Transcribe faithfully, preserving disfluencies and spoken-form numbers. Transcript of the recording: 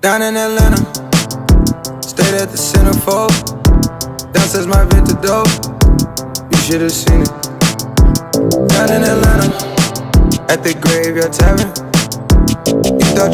Down in Atlanta, stayed at the Centerfold. Downstairs my Vinta dope, you should've seen it. Down in Atlanta, at the Graveyard Tavern.